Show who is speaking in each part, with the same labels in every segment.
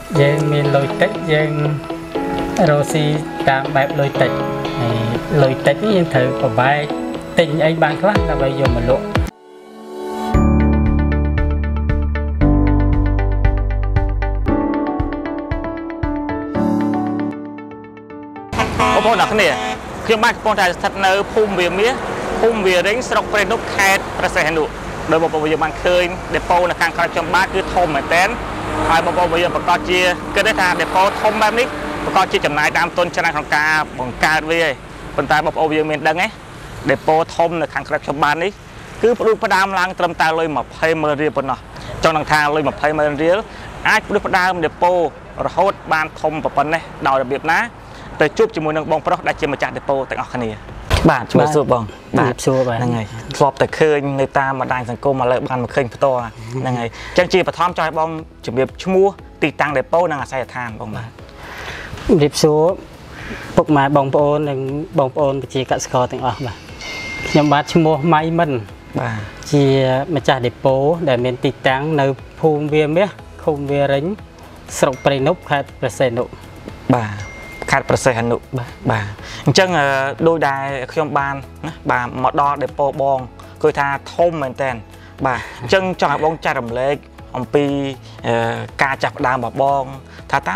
Speaker 1: dân miền lôi tết dân Rosi tam bẹp lôi tết nhưng thử của bài tình anh bạn khác là bây giờ mà lộ
Speaker 2: ô đặc nè khi bạn con trai thật nơi phum về đánh sọc pre nút khai prase hanu đôi bộ bây giờ bạn khơi depo là càng trong ba cứ thôm mà tén hai bộ bây giờ bà con chia cái đấy là depo thôm ba nít bà con chia chậm lại tam tuần cho nênของca bằng ca về phần tai bộ bây giờ mình đăng ấy depo thôm là càng trong ba nít cứ đôi phần đam lang trầm ta lôi mà hay mờ riêng phần nọ trong đằng thang lôi mà hay mờ riêng ai đôi phần đam depo hốt ban thôm và phần này đòi đặc biệt ná tới chụp cho mùi nâng bông đã chia một chặt depo tại ngọc khani bạn chưa xua bông bạn
Speaker 1: xua vậy
Speaker 2: này flop tại khơi người ta mà đang thành công mà lại bàn một khơi to này chẳng chỉ phải thom cho bông chuẩn bị mua tì tăng depo năng là sai than bông bạn
Speaker 1: điệp xua bốc máy bông ôn chỉ cắt scoreទាំងអស់បាទខ្ញុំបាទឈ្មោះម៉ៃមិនបាទជាម្ចាស់ depo ដែលមានទីតាំងនៅភូមិវាមាសឃុំវារិញស្រុកព្រៃនប់ខេត្តព្រះសីហនុ
Speaker 2: បាទខេត្តព្រះសីហនុបាទអញ្ចឹងដោយដែលខ្ញុំបានណាបាទមកដល់ depo បងគឺថាធំមែនតើបាទអញ្ចឹងចង់ឲ្យបងចែករំលែកអំពីការចាប់ផ្ដើមរបស់បងថាតើ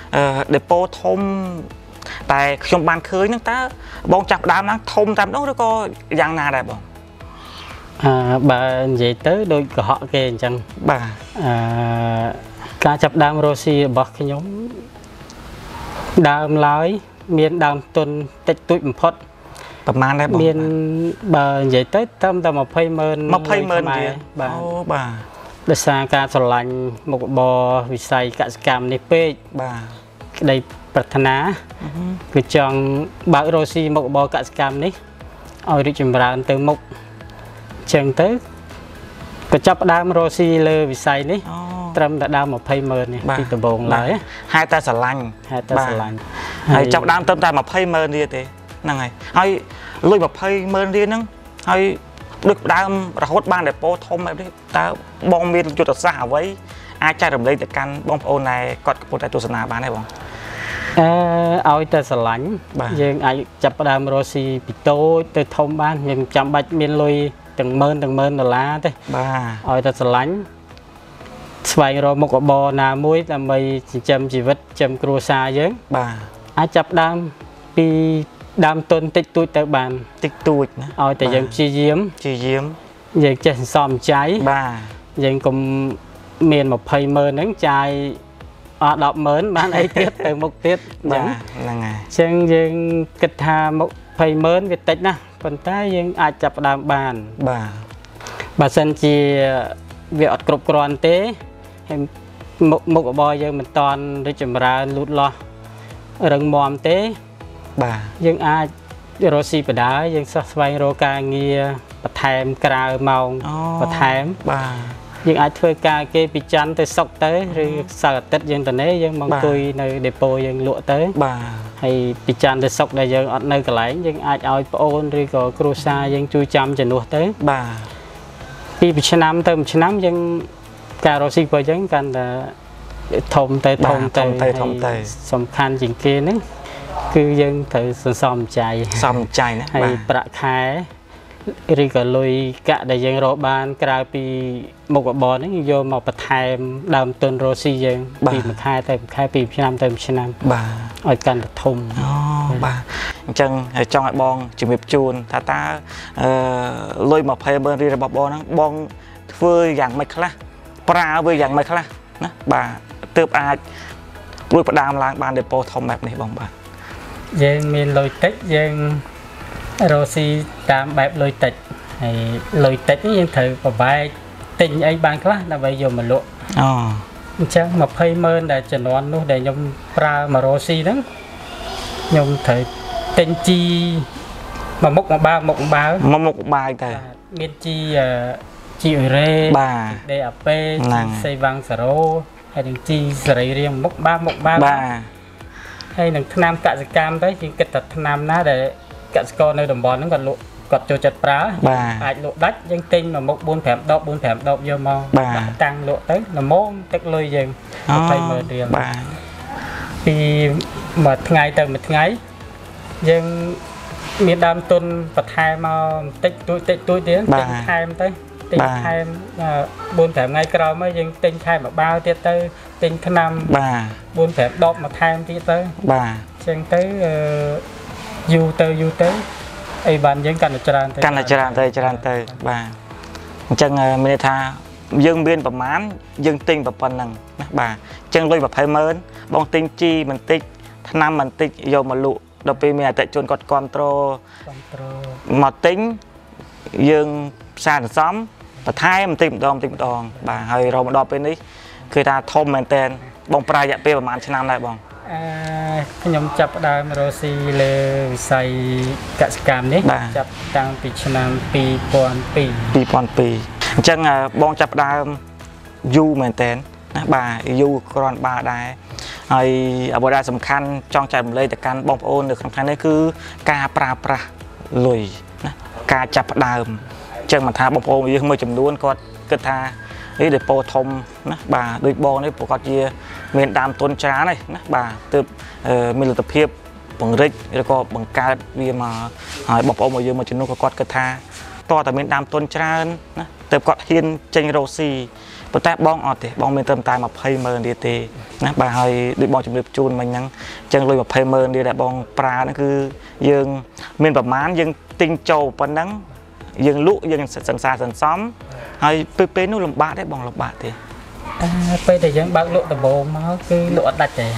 Speaker 2: depo ធំតែខ្ញុំបានឃើញហ្នឹងតើបងចាប់ផ្ដើមហ្នឹងធំតាមនោះឬក៏យ៉ាងណាដែរបង
Speaker 1: បើនិយាយទៅដូចកុហកគេអញ្ចឹង
Speaker 2: បាទ
Speaker 1: ការចាប់ដើមរស់ស៊ីរបស់ខ្ញុំដើមឡើយមានដើមទុនតិចតួចបំផុត
Speaker 2: ប្រហែលដែរបង
Speaker 1: មានបើនិយាយទៅត្រឹមតែ200000រៀល
Speaker 2: បាទអូបាទ
Speaker 1: ដោយសារការស្រឡាញ់មុខរបរវិស័យកសិកម្មនេះពេក
Speaker 2: បាទ
Speaker 1: ក្តីប្រាថ្នាគឺចង់បើករស់ស៊ីមុខរបរកសិកម្មនេះឲ្យរីកចម្រើនទៅមុខអញ្ចឹងទៅក៏ចាប់ផ្ដើមរស់ស៊ីលើវិស័យនេះត្រឹមតែដើម200000នេះទីដំបូងឡើយ
Speaker 2: ហេតុតែស្រឡាញ់ហើយចាប់ដើមត្រឹមតែ200000រៀលទេហ្នឹងហើយលុយ200000រៀលហ្នឹងហើយដូចដើមរហូតបានdepoធំបែបនេះតើបងមានយុទ្ធសាស្ត្រអ្វីអាចចែករំលែកទៅកាន់បងប្អូនដែលគាត់កំពុងតែទស្សនាបានទេបង
Speaker 1: ឲ្យតែស្រឡាញ់យើងអាចចាប់ផ្ដើមរស់ស៊ីពីតូចទៅធំបានយើងចាំបាច់មានលុយទាំងម៉ឺនដុល្លារទេ
Speaker 2: បាទ
Speaker 1: ឲ្យតែស្រឡាញ់ស្វែងរកមុខរបរណាមួយដើម្បីចិញ្ចឹមជីវិតចិញ្ចឹមគ្រួសារយើង
Speaker 2: បាទ
Speaker 1: អាចចាប់ដើមពីដើមទុនតិចតួចទៅបាន
Speaker 2: តិចតួចណា
Speaker 1: ឲ្យតែយើងព្យាយាមយើងចេះសន្សំចៃ
Speaker 2: បាទ
Speaker 1: យើងកុំមាន200000ហ្នឹងចាយអត់100,000បានអីទៀតទៅមុខទៀត
Speaker 2: ហ្នឹងហើយ
Speaker 1: អញ្ចឹងយើងគិតថាមុខ200000វាតិចណាស់ប៉ុន្តែយើងអាចចាប់ផ្ដើមបាន
Speaker 2: បាទ
Speaker 1: បើសិនជាវាអត់គ្រប់គ្រាន់ទេហើយមុខរបរយើងមិនតាន់រីកចម្រើនលូតលាស់រឹងមាំទេ
Speaker 2: បាទ
Speaker 1: យើងអាចរស់ស៊ីបដាយើងសោះស្វែងរកការងារបន្ថែមក្រៅម៉ោងបន្ថែម
Speaker 2: បាទ
Speaker 1: យើងអាចធ្វើការគេពីច័ន្ទទៅសុក្រទៅឬសៅរ៍អាទិត្យយើងទៅនេះយើងមកអង្គុយនៅ depo យើងលក់ទៅ
Speaker 2: បាទ
Speaker 1: ហើយពីច័ន្ទទៅសុក្រដែលយើងអត់នៅកន្លែងយើងអាចឲ្យប្អូនឬក៏គ្រួសារយើងជួយចាំជំនួសទៅ
Speaker 2: បាទ
Speaker 1: ពីឆ្នាំទៅមួយឆ្នាំយើងការរស់ស៊ីរបស់យើងកាន់តែធំទៅសំខាន់ជាងគេហ្នឹងគឺយើងត្រូវសន្សំចៃ
Speaker 2: ណា
Speaker 1: ហើយប្រាក់ខែឬក៏លុយកាក់ដែលយើងរកបានក្រៅពីមុខរបរហ្នឹងយកមកបន្ថែមដើមទុនរស់ស៊ីយើងពីមួយខែទៅមួយខែពីឆ្នាំទៅមួយឆ្នាំ
Speaker 2: បាទ
Speaker 1: ឲ្យកាន់តែធំ
Speaker 2: បាទអញ្ចឹងចង់ឲ្យបងជំរាបជូនថាតើលុយ200000រៀលរបស់បងហ្នឹងបងធ្វើយ៉ាងម៉េចខ្លះប្រើវាយ៉ាងម៉េចខ្លះណាបាទទើបអាចរួចផ្ដើមឡើងបាន depo ធំបែបនេះបងបាទ
Speaker 1: យើងមានលុយតិចយើងរស់ស៊ីតាមបែបលុយតិចហើយលុយតិចនេះយើងត្រូវប្របែកទិញអីបានខ្លះដើម្បីយកមកលក់អញ្ចឹង200000ដែលចំនួននោះដែលខ្ញុំប្រើមករស់ស៊ីហ្នឹងខ្ញុំត្រូវទិញជីមួយមុខមួយ
Speaker 2: បាយតែ
Speaker 1: មានជីអ៊ុយរ៉េ
Speaker 2: បាទ
Speaker 1: DAP ជីសេវាំងសារ៉ូហើយនឹងជីសរីរាង្គមុខបាទហើយនឹងថ្នាំកសិកម្មទៅជាងគិតថាថ្នាំណាដែលកសិករនៅតំបន់ហ្នឹងគាត់លក់គាត់ចូលចិត្តប្រើអាចលក់ដាច់យើងទិញមកមុខ4 5ដបយកមកដាក់តាំងលក់ទៅល្មមទឹកលុយយើង20,000 រៀលពីមួយថ្ងៃទៅមួយថ្ងៃយើងមានដើមទុនបន្ថែមមកបន្តិចទួយទៀតទិញថែមទៅទិញថែម4 5ថ្ងៃក្រោយមកយើងទិញថែមមកបាវទៀតទៅទិញថ្នាំ4 5ដបមកថែមទៀតទៅអញ្ចឹងទៅយូរទៅអីបានយើងកាន់តែច្រើនទៅបាទអញ្ចឹងមានន័យថាយើងមានប្រមាណយើងទិញប៉ុណ្ណឹងណាបាទអញ្ចឹងលុយ20,000បងទិញជីបន្តិចថ្នាំបន្តិចយកមកលក់ដល់ពេលមានអតិថិជនគាត់គ្រប់គ្រងមកទិញយើងផ្សារសន្សំបន្ថែមបន្តិចម្ដងបាទហើយរហូតមកដល់ពេលនេះគឺថាធំមែនតើបងប្រើរយៈពេលប្រហែលឆ្នាំដែរបងខ្ញុំចាប់ផ្ដើមរកស៊ីលើវិស័យកសិកម្មនេះចាប់តាំងពីឆ្នាំ2002
Speaker 2: អញ្ចឹងបងចាប់ផ្ដើមយូរមែនតើណាបាទយូរគ្រាន់បើដែរហើយអ្វីដែលសំខាន់ចង់ចែករំលែកទៅកាន់បងប្អូននៅក្នុងថ្ងៃនេះគឺការប្រើប្រាស់លុយណាការចាប់ផ្ដើមអញ្ចឹងមិនថាបងប្អូនយើងមួយចំនួនគាត់គិតថានេះដេប៉ូធំណាបាទដូចបងនេះប្រកាសជាមានដើមទុនច្រើនហើយណាបាទទើបមានលទ្ធភាពបង្រិចឬក៏បង្កើតវាមកហើយបងប្អូនរបស់យើងមួយចំនួនក៏គាត់គិតថាតើតែមានដើមទុនច្រើនណាទើបគាត់ហ៊ានចេញរកស៊ីប៉ុន្តែបងអត់ទេបងមានត្រឹមតែ20,000 រៀលទេណាបាទហើយដូចបងជំរាបជូនមិញហ្នឹងអញ្ចឹងលុយ20,000 រៀលដែលបងប្រើហ្នឹងគឺយើងមានប្រមាណយើងទិញចូលប៉ុណ្ណឹងយើងលក់យើងសង្សារសន្សំហើយពេលនោះលំបាកទេបងលំបាកទេ
Speaker 1: ពេលដែលយើងបើកលក់ដំបូងមកគឺលក់អត់ដាច់ទេ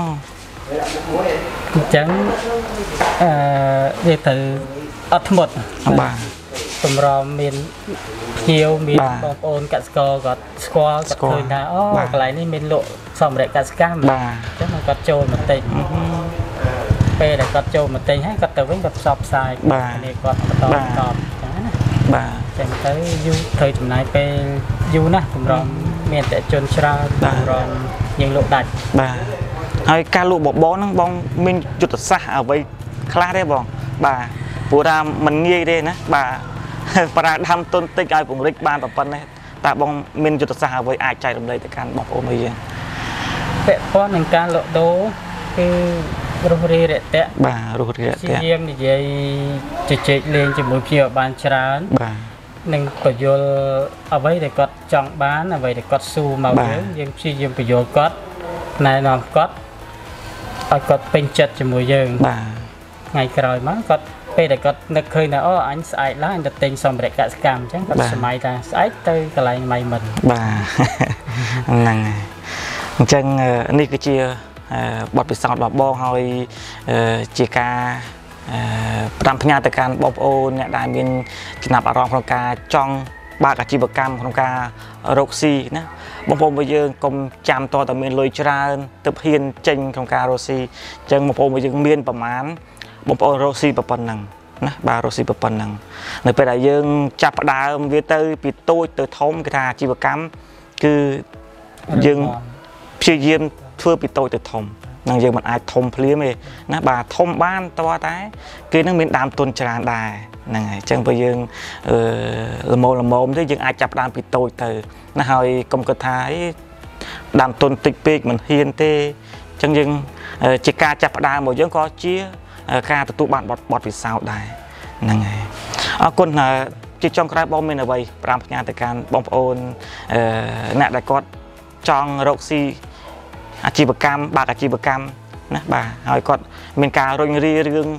Speaker 1: អញ្ចឹងវាត្រូវអត់ធ្មត់
Speaker 2: បាទ
Speaker 1: តម្រាំមានភ្ញៀវមានបងប្អូនកសិករគាត់ស្គាល់គាត់ឃើញថាអូកន្លែងនេះមានលក់សម្ភារៈកសិកម្ម
Speaker 2: បាទ
Speaker 1: អញ្ចឹងគាត់ចូលមកទិញពេលដែលគាត់ចូលមកទិញហើយគាត់ទៅវិញគាត់ផ្សព្វផ្សាយគ្នាគាត់បន្តអញ្ចឹងណា
Speaker 2: បាទ
Speaker 1: អញ្ចឹងទៅយូរត្រូវចំណាយពេលយូរណាស់តម្រាំមានអតិថិជនច្រើនតម្រាំយើងលក់ដាច់
Speaker 2: បាទហើយការលក់បបរហ្នឹងបងមានយុទ្ធសាស្ត្រអ្វីខ្លះទេបងបាទព្រោះថាมันងាយទេណាបាទប្រើដើមទុនតិចឲ្យពង្រីកបានប៉ុណ្ណេះតើបងមានយុទ្ធសាស្ត្រអ្វីអាចចែករំលែកទៅកាន់បងប្អូនមួយយើង
Speaker 1: ពាក់ព័ន្ធនឹងការលក់ដូរគឺរុះរាយរាក់ទាក់
Speaker 2: បាទរុះរាយរាក់ទាក់
Speaker 1: យាមនិយាយជជែកលេងជាមួយភ្ញៀវបានច្រើន
Speaker 2: បាទ
Speaker 1: នឹងបញ្យល់អ្វីដែលគាត់ចង់បានអ្វីដែលគាត់ស៊ូមកយើងព្យាយាមបញ្យល់គាត់ណែនាំគាត់ឲ្យគាត់ពេញចិត្តជាមួយយើង
Speaker 2: បាទ
Speaker 1: ថ្ងៃក្រោយមកគាត់ពេលដែលគាត់នឹកឃើញថាអូអញស្អែកឡើងអញទៅទិញសម្ភារៈកសិកម្មអញ្ចឹងគាត់សម័យថាស្អែកទៅកន្លែងម៉ៃមិន
Speaker 2: បាទហ្នឹងហើយអញ្ចឹងនេះគឺជាបទពិសោធន៍របស់បងហើយជាការផ្ដាំផ្ញើទៅកាន់បងប្អូនអ្នកដែលមានចំណាប់អារម្មណ៍ក្នុងការចង់បើកអាជីវកម្មក្នុងការរកស៊ីណាបងប្អូនរបស់យើងកុំចាំតតែមានលុយច្រើនទៅហ៊ានចេញក្នុងការរកស៊ីអញ្ចឹងបងប្អូនរបស់យើងមានប្រមាណបងប្អូនរកស៊ីប៉ុណ្ណឹងណាបាទរកស៊ីប៉ុណ្ណឹងនៅពេលដែលយើងចាប់ផ្ដើមវាទៅពីតូចទៅធំគេថាអាជីវកម្មគឺយើងព្យាយាមធ្វើពីតូចទៅធំនឹងយើងមិនអាចធំភ្លាមទេណាបាទធំបានតើតែគេនឹងមានដើមទុនច្រើនដែរហ្នឹងហើយអញ្ចឹងបើយើងល្មមទេយើងអាចចាប់ដើមពីតូចទៅណាហើយកុំគិតថាដើមទុនតិចពេកមិនហ៊ានទេអញ្ចឹងយើងជាការចាប់ផ្ដើមរបស់យើងក៏ជាការទទួលបានបទពិសោធន៍ដែរហ្នឹងហើយអរគុណជាចុងក្រោយបងមានអ្វីប្រាំផ្ញើទៅកាន់បងប្អូនអ្នកដែលគាត់ចង់រកស៊ីអាជីវកម្មបើកអាជីវកម្មណាបាទហើយគាត់មានការរុញរារឿង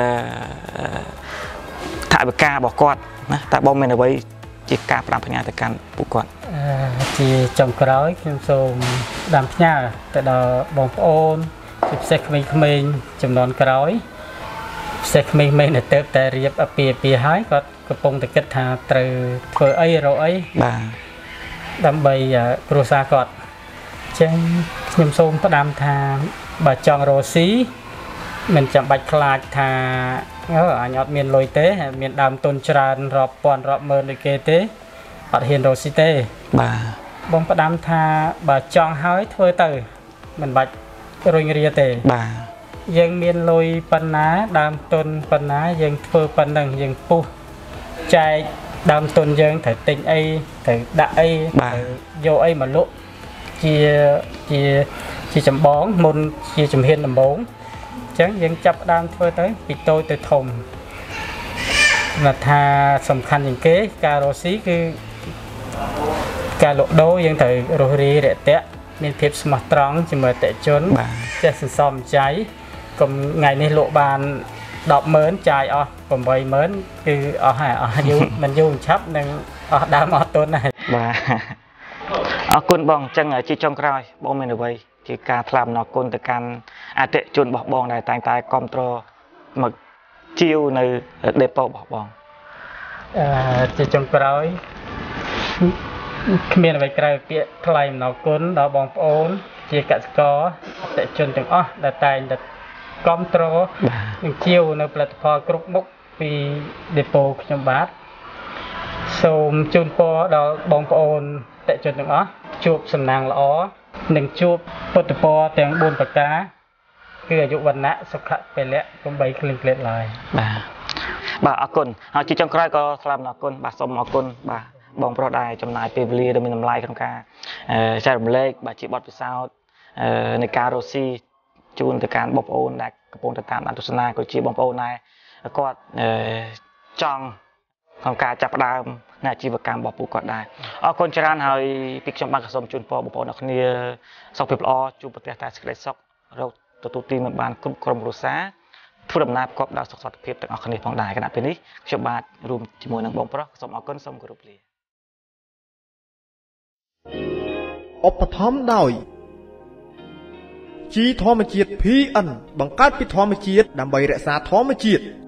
Speaker 2: ថវិការបស់គាត់ណាតែបងមានអ្វីជាការប្រាំផ្ញើទៅកាន់ពួកគាត់
Speaker 1: ជាចុងក្រោយខ្ញុំសូមដាំផ្ញើទៅដល់បងប្អូនជាពិសេសក្មេងៗចំនួនក្រោយពិសេសក្មេងៗដែលទៅតែរៀបអាពាហ៍ហើយគាត់កំពុងតែគិតថាត្រូវធ្វើអីរកអី
Speaker 2: បាទ
Speaker 1: ដើម្បីគ្រួសារគាត់អញ្ចឹងខ្ញុំសូមផ្ដាំថាបើចង់រកស៊ីមិនចាំបាច់ខ្លាចថាអញអត់មានលុយទេមានដើមទុនច្រើនរាប់ពាន់រាប់ម៉ឺនដូចគេទេអត់ហ៊ានរកស៊ីទេ
Speaker 2: បាទ
Speaker 1: បងផ្ដាំថាបើចង់ហើយធ្វើទៅមិនបាច់រុញរាទេ
Speaker 2: បាទ
Speaker 1: យើងមានលុយប៉ុណ្ណាដើមទុនប៉ុណ្ណាយើងធ្វើប៉ុណ្ណឹងយើងពុះ chạy đam tuần dương thử tình ấy thử đại vô ấy mà lộ chia chấm bón môn chia chấm hiên làm bốn chẳng dân chấp đam thôi tới vì tôi từ thùng mà tha sầm khăn những kế cà rô xí cứ cà lộ đô dân thử rô ri để té nên thiệp smart trắng chỉ mở tệ trốn sẽ xòm cháy còn ngày nay lộ bàn đọc mớn chạy còn bày mớn cứ mình dùng chấp nên đam ở tuần này
Speaker 2: côn bong chân ở chi trong còi bong mình ở đây chỉ cả làm nó côn từ can tệ chôn bỏ bong này tay tay control mà chiêu nơi depot bỏ bong
Speaker 1: chỉ trong còi miền này còi kia thay nó côn đó bong ôn chỉ cả có tệ chôn từng là tay đặt control chiêu nơi platform group mốc vì depot trong bát xôm chôn po đó bong ôn tệ chôn từng chụp sầm nàng lõหนึ่ง chụp bột po tiếng buồn bạc cáคืออายุวันนะสุขะไปแล้วก็ใบคลิงเกล็ดลาย
Speaker 2: บ่อกุนจีจังใครก็สลับอกุนบ่สมอกุนบ่บองโปรได้จำนายเปรียดมีน้ำลายของการใช้ลำเล็กบ่จีบอดไปซาวในการโรซีจูนจากการบอมโอนได้กระโปรงตามอันตุสนาก็จีบอมโอนได้ก็จังของการจับดาวน่าจีบการบอกปูกอดได้คนชราหอยปิกชมบังกระสมจุนปอบปนักเนี่ยสองเปล่าจูปฏิทัศน์สกัดซอกเราตัวตีมันบานกรมรุษาทุรนาบกอบดาวสกสดเพียบแต่ออกคณีฟองได้ขณะเป็นนี้ชมบานรวมจมูกนังบงเพราะสมอก้นสมกรุบเลีย
Speaker 3: อุปธรรมได้จีทอมจีดพีอันบังคับพิทอมจีดนำใบรักษาทอมจีด